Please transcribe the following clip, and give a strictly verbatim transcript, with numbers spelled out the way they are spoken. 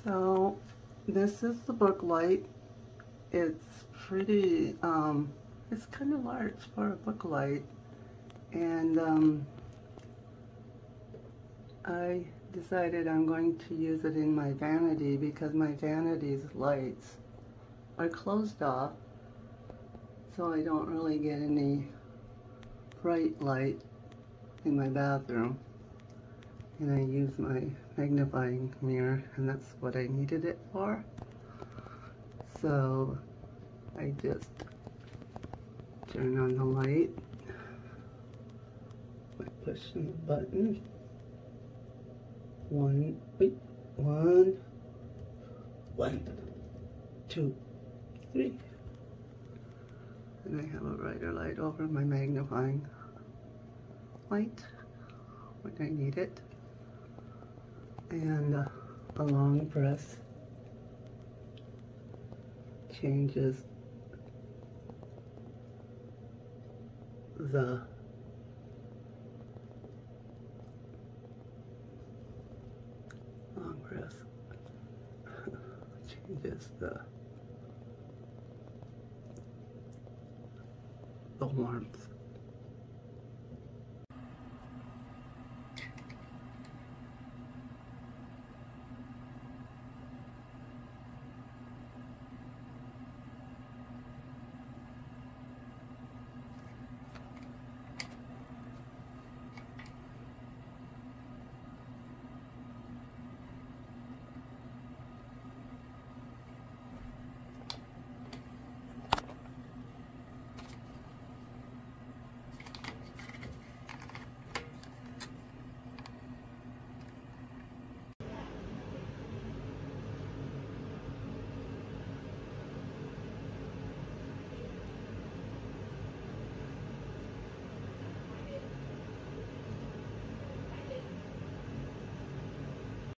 So this is the book light. It's pretty, um, it's kind of large for a book light. And um, I decided I'm going to use it in my vanity because my vanity's lights are closed off, so I don't really get any bright light in my bathroom. And I use my magnifying mirror, and that's what I needed it for. So I just turn on the light by pushing the button. One, wait, one, one, two, three. And I have a brighter light over my magnifying light when I need it. And uh, a long press changes the long press changes the the warmth